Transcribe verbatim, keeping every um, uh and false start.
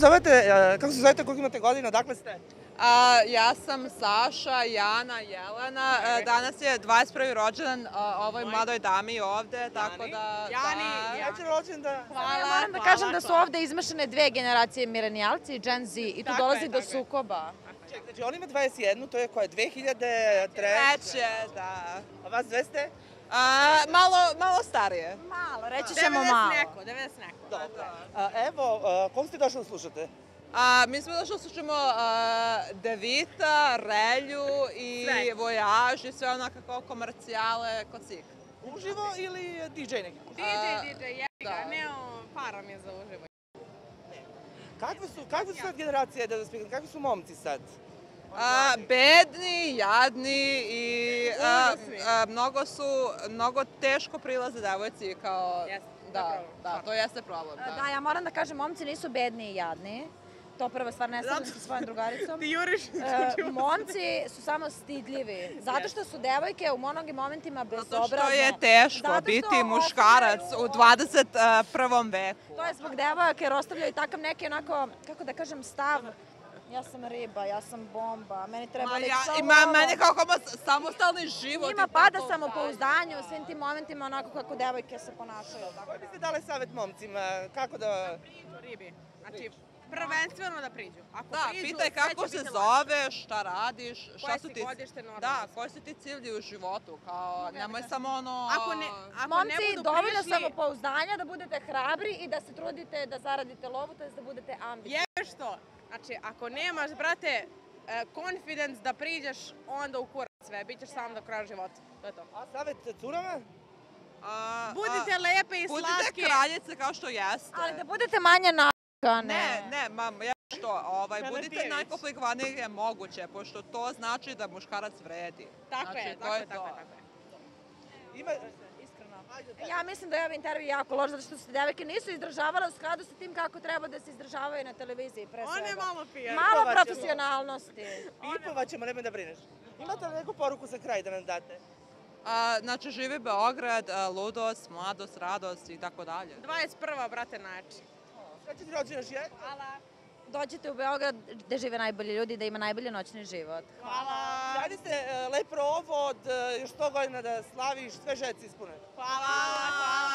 zovete, e, kako se zovete, koliko imate godina, odakle ste? A, ja sam Saša, Jana, Jelena. E, Danas je dvadeset prvi rođendan a, ovoj mladoj dami ovde, tako da... Jani, da, Srećan rođendan. Hvala, Ja moram da hvala, kažem da su hvala. ovde izmešane dve generacije milenijalci i Gen Z i tu Tako dolazi je, do tako je. sukoba. Ček, znači on ima dvadeset jednu, to je koje, dve hiljade treće? Treće, da. A vas dve ste? A, malo, malo starije. Malo, reći ćemo devedeset malo. neko, devedeset neko. Dobro. A, evo, a, kog ste došli da slušate? A, mi smo došli da slušamo a, Devita, Relju i Sve. Voyage i sve onako kao komercijale kod svih. Uživo ili D J neki? D J, D J, jebi ga, da. ne, o, para mi je za uživo. Kakve su, kakve su sad generacije, da vas pitam, kakvi su momci sad? A, bedni, jadni i a, Užasni. a, mnogo su, mnogo teško prilaze devojci kao... Jeste, to je da, problem. da, to jeste problem. Da. Da, ja moram da kažem, momci nisu bedni i jadni. To prva stvar, ne slažem sa svojom drugaricom. Ti juriš? E, momci su samo stidljivi, zato što su devojke u mnogim momentima bezobrazne. Zato što je teško Zato što biti muškarac ostavljaju- u dvadeset prvom veku. To je zbog devojaka jer ostavljaju takav neki onako, kako da kažem, stav. Ja sam riba, ja sam bomba, meni treba Ma, lik ja, samo ima ovo. mene kako ima samostalni život. Njima i pada tako samopouzdanje u svim tim momentima onako kako devojke se ponašaju. Koji biste dali savjet momcima? Kako da... Ribi. Znači, prvenstveno da priđu. Ako Da, priđu, pitaj sve kako će se biti lakše. zoveš, šta radiš, šta Koje su si ti... godište, normalno Da, sve. koji su ti ciljevi u životu, kao, nemoj samo ono... Ako ne, ako ne Momci, budu dovoljno prišli, samopouzdanja da budete hrabri i da se trudite da zaradite lovu, to je da budete ambiciozni. jebeš to. Znači, ako nemaš, brate, e, confidence da priđeš, onda u kurac sve. Bićeš sam do kraja života. To je to. A savjet curama? A, Budite a, lepe i budite slatke. kraljice kao što jeste. Ali da budete manje nakane. Ne, ne, mam, ja što, ovaj, Žena budite Pijević. najkomplikovanije moguće, pošto to znači da muškarac vredi. Tako znači, je, to tako je je, tako je, to. tako je. Ima... Ja mislim da je ovaj intervju jako loš, zato što se devojke nisu izdržavale u skladu sa tim kako treba da se izdržavaju na televiziji, pre svega. On je malo pijan. Malo Pipovat ćemo. profesionalnosti. Pipovat ćemo, nemoj da brineš. Imate li neku poruku za kraj da nam date? A, znači, živi Beograd, a, ludost, mladost, radost i tako dalje. dvadeset prva, brate, najjači. Srećan ti rođendan još je? Hvala. Dođite u Beograd gde žive najbolji ljudi, da ima najbolji noćni život. Hvala. Sjajni ste, e, lep provod, e, još sto godina da slaviš, sve žeci ispune. Hvala. Hvala.